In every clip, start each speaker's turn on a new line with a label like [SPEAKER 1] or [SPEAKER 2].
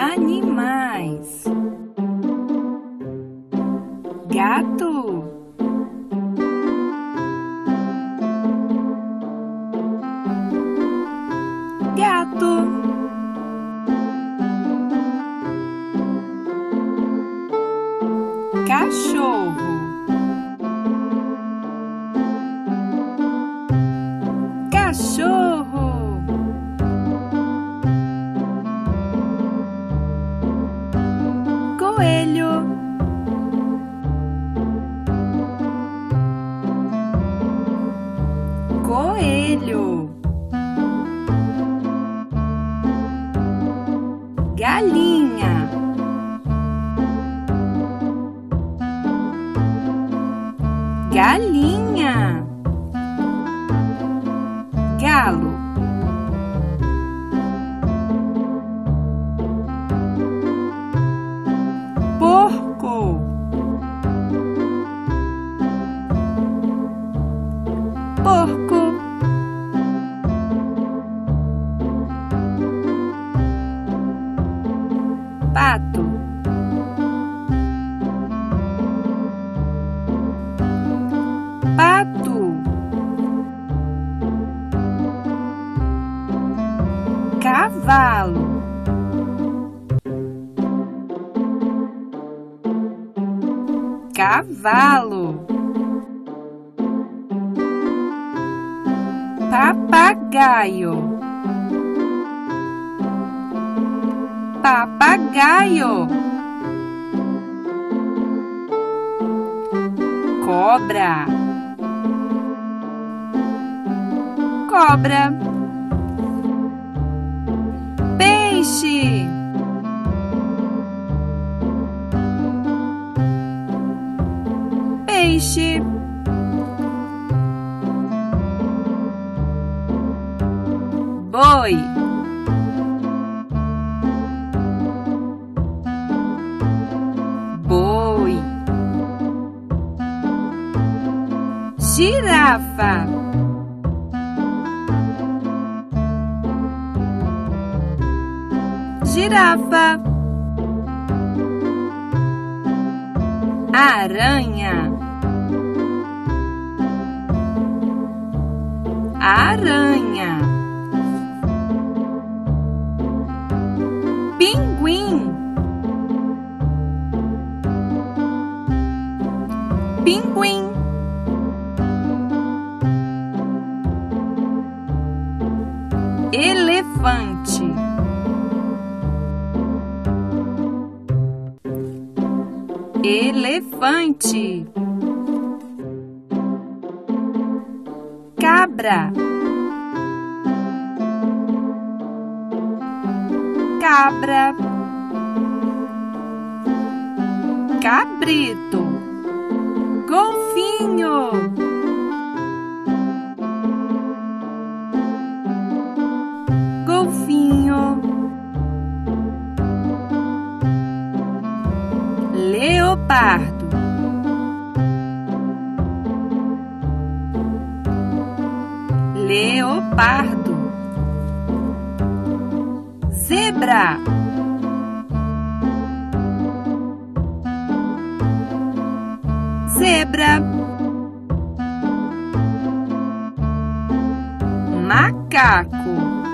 [SPEAKER 1] Animais. Gato. Gato. Cachorro. Cachorro. Coelho. Coelho. Galinha. Galinha. Galo. Porco. Porco. Pato. Pato. Cavalo. Cavalo. Papagaio. Papagaio. Cobra. Cobra. Peixe. Peixe. Boi. Boi. Girafa. Girafa. Aranha. Aranha. Pinguim. Pinguim. Elefante. Elefante. Cabra. Cabra. Cabrito. Golfinho. Golfinho. Leopardo. Leopardo. Zebra. Zebra. Macaco.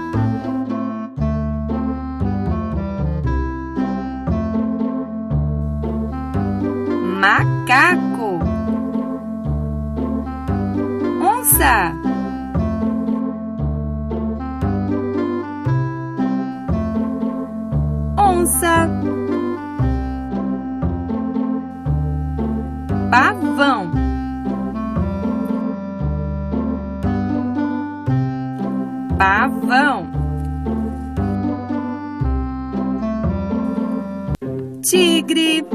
[SPEAKER 1] Macaco. Onça. Onça. Pavão. Pavão. Tigre.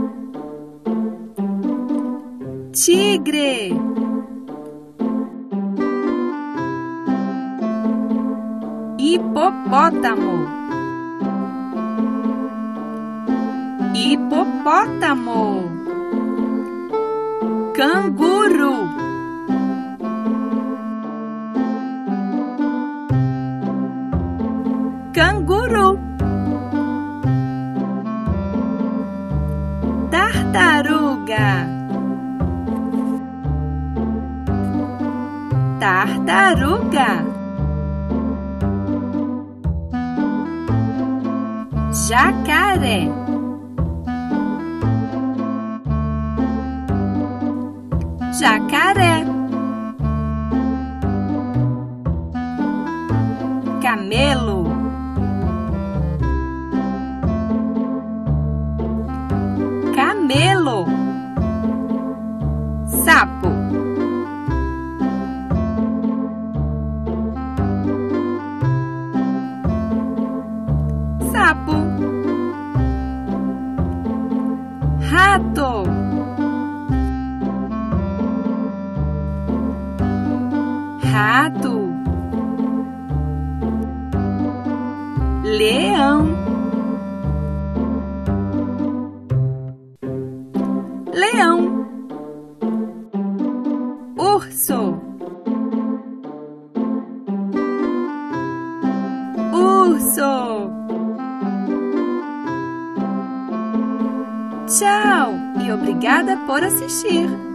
[SPEAKER 1] Tigre. Hipopótamo. Hipopótamo. Canguru. Canguru. jacaré, jacaré, camelo, camelo, sapo, sapo, rato, rato, leão, leão, urso, urso. Tchau e obrigada por assistir!